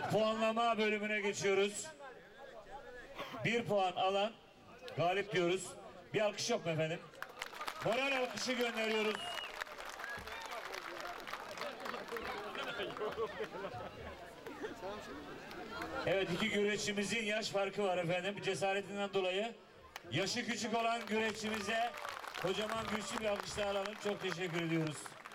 Puanlama bölümüne geçiyoruz. 1 puan alan galip diyoruz. Bir alkış yok mu efendim? Moral alkışı gönderiyoruz. Evet, iki güreşçimizin yaş farkı var efendim. Cesaretinden dolayı yaşı küçük olan güreşçimize kocaman güçlü bir alkış daha alalım. Çok teşekkür ediyoruz.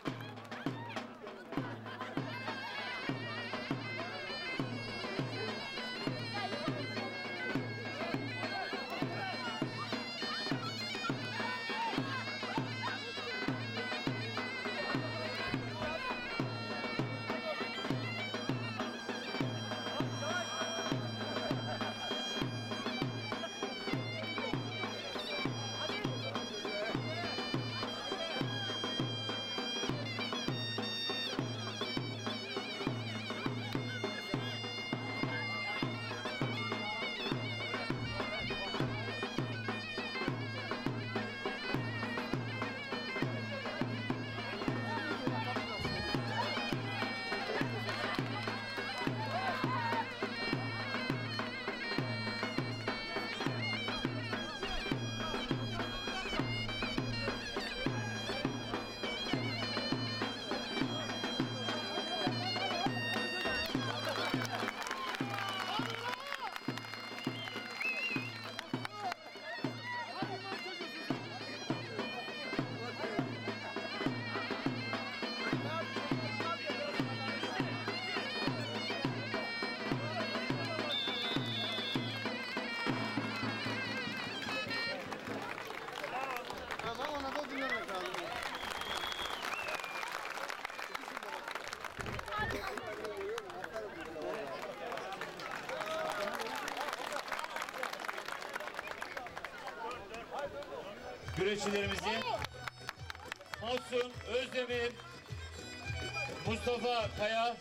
Güreşçilerimizi Mahsun Özdemir, Mustafa Kaya,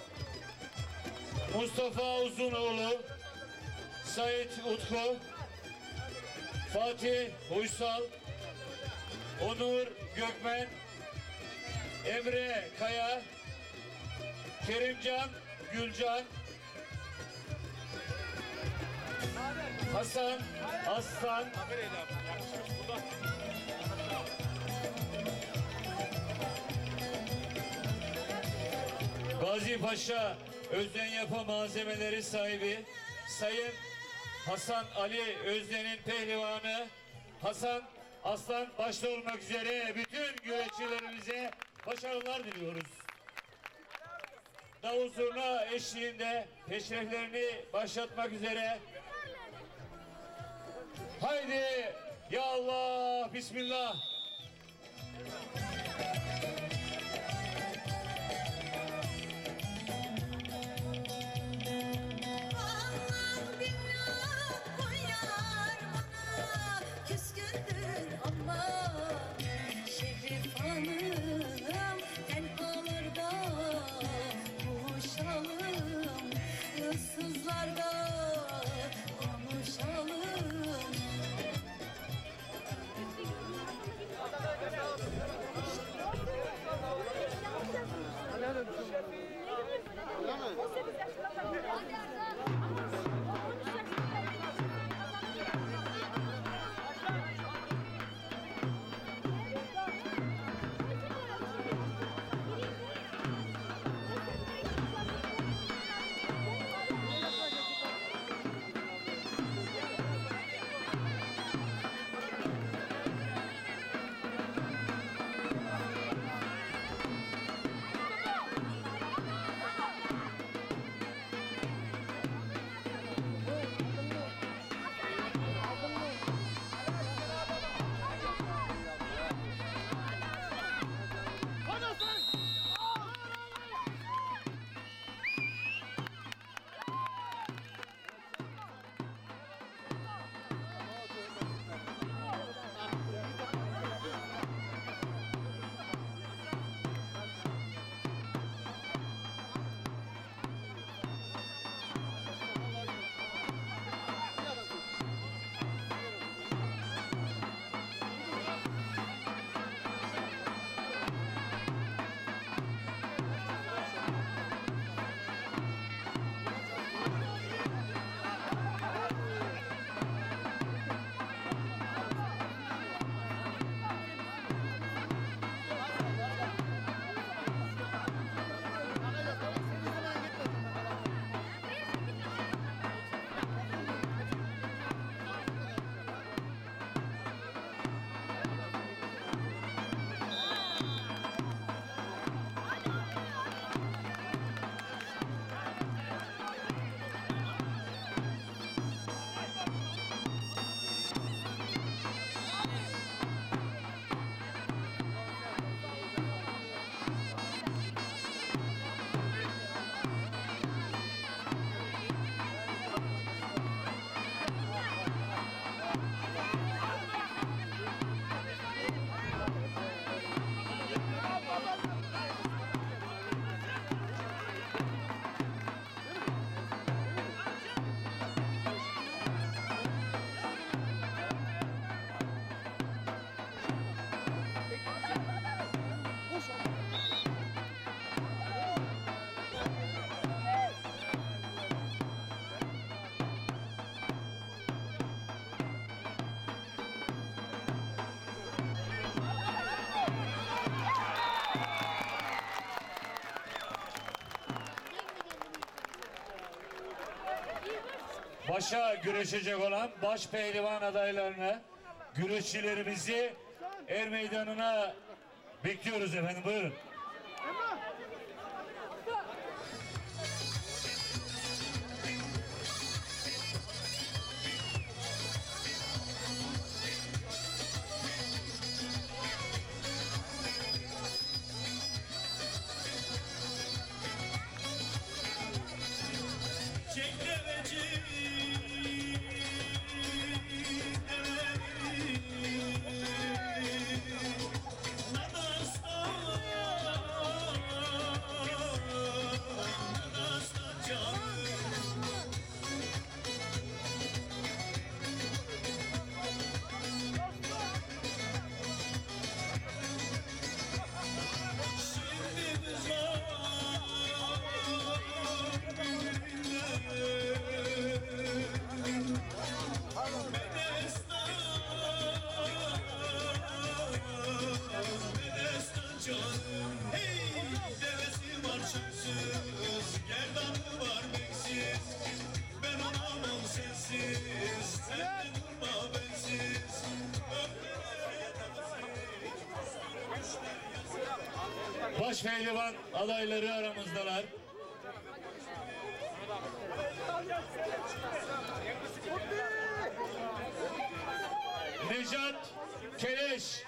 Mustafa Uzunoğlu, Sait Utku, Fatih Uysal, Onur Gökmen, Emre Kaya, Kerimcan Gülcan, Hasan Aslan, Gazi Paşa Özden Yapı Malzemeleri sahibi Sayın Hasan Ali Özden'in pehlivanı Hasan Aslan başta olmak üzere bütün güreşçilerimize başarılar diliyoruz. Davul zurna eşliğinde peşreflerini başlatmak üzere. Haydi ya Allah, bismillah. başa güreşecek olan baş pehlivan adaylarını, güreşçilerimizi er meydanına bekliyoruz efendim. Buyurun. Baş pehlivan adayları aramızdalar. Necat Keleş,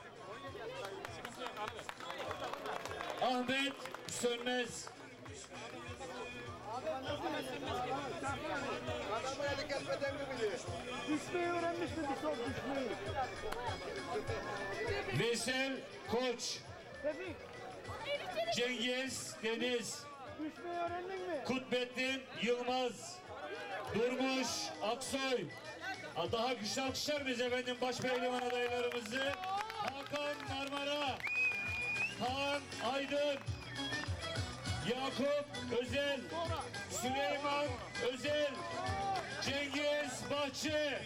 Ahmet Sönmez, Düşmeyi öğrenmiş mi bir son düşmeyi? Veysel Koç, Tevfik, Cengiz Deniz, düşmeyi öğrendin mi? Kutbettin Yılmaz, Durmuş Aksoy. Daha güçlü alkışlar mıyız efendim baş pehlivan adaylarımızı? Hakan Marmara, Kaan Aydın, Yakup Özel, Süleyman Özel, Cengiz Bahçe,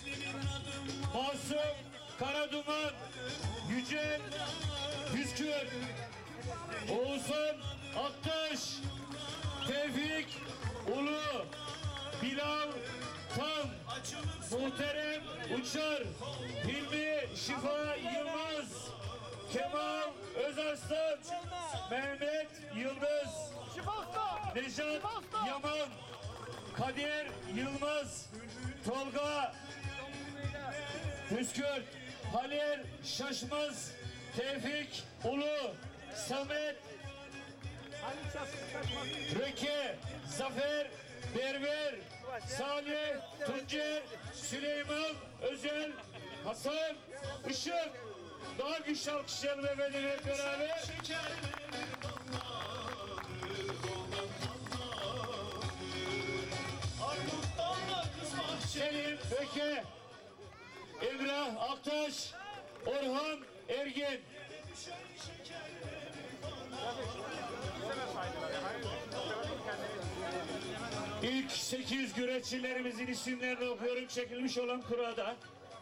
Masum Karaduman, Yücel Püskür, Oğuzhan Aktaş, Tevfik Ulu, Bilal Tam, Muhterem Uçar, Hilmi Şifa Yılmaz, Kemal Özarslan, Mehmet Yıldız, Nejat Yaman, Kadir Yılmaz, Tolga Püskürt, Halil Şaşmaz, Tevfik Ulu, Samet Röke, Zafer Berber, Salih Tuncer, Süleyman Özel, Hasan Işık. Daha güçlü alkışlayalım efendim hep beraber. Selim Böke, Emrah Aktaş, Orhan Ergin. İlk 8 güreşçilerimizin isimlerini okuyorum çekilmiş olan kurada.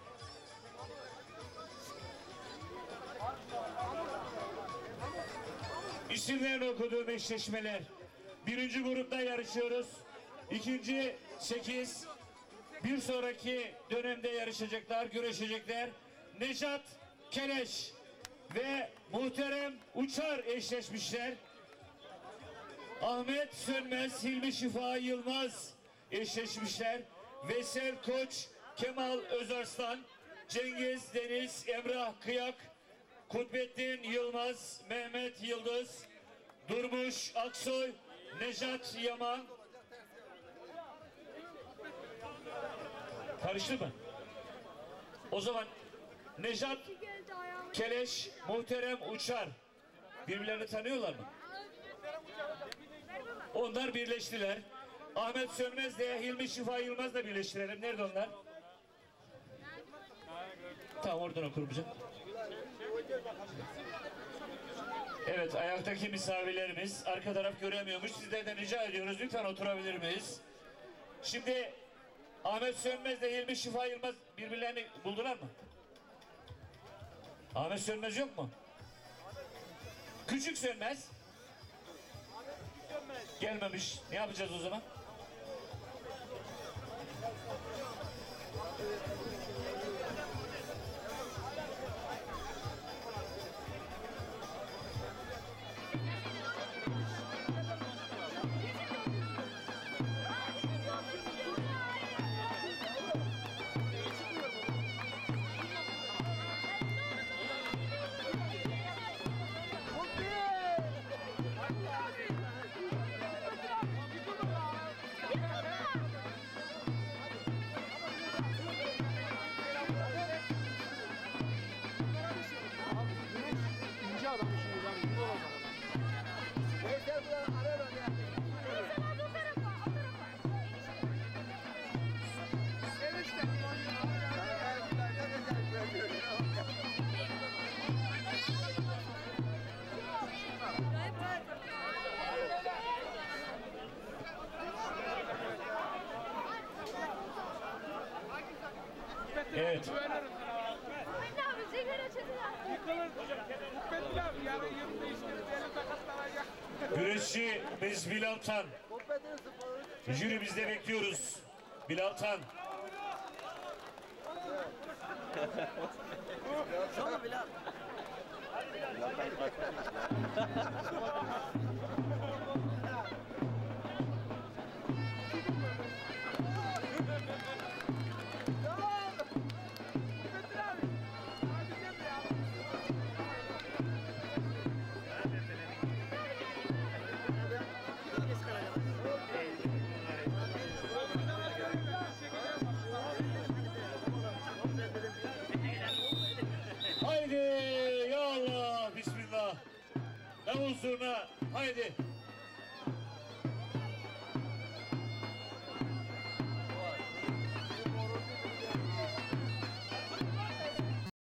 İsimlerini okuduğum eşleşmeler. Birinci grupta yarışıyoruz. İkinci 8. Bir sonraki dönemde yarışacaklar, güreşecekler. Necat Keleş ve Muhterem Uçar eşleşmişler. Ahmet Sönmez, Hilmi Şifa Yılmaz eşleşmişler. Veysel Koç, Kemal Özarslan, Cengiz Deniz, Emrah Kıyak, Kutbettin Yılmaz, Mehmet Yıldız, Durmuş Aksoy, Nejat Yaman. Karıştı mı? O zaman Nejat Keleş, Muhterem Uçar. Birbirlerini tanıyorlar mı? Onlar birleştiler. Ahmet Sönmez de Hilmi Şifa Yılmaz da birleştirelim. Nerede onlar? Tamam oradan okurum canım. Evet ayaktaki misafirlerimiz arka taraf göremiyormuş. Sizlerden rica ediyoruz lütfen oturabilir miyiz? Şimdi Ahmet Sönmez de Hilmi Şifa Yılmaz birbirlerini buldular mı? Ahmet Sönmez yok mu? Küçük Sönmez. Gelmemiş. Ne yapacağız o zaman? İnce adam şimdi yani gibi olacak. Evet. Güreşçi biz Bilal Tan. Jüri bizde bekliyoruz. Bilal Tan. Haydi ya Allah, bismillah. Davul zurna, haydi.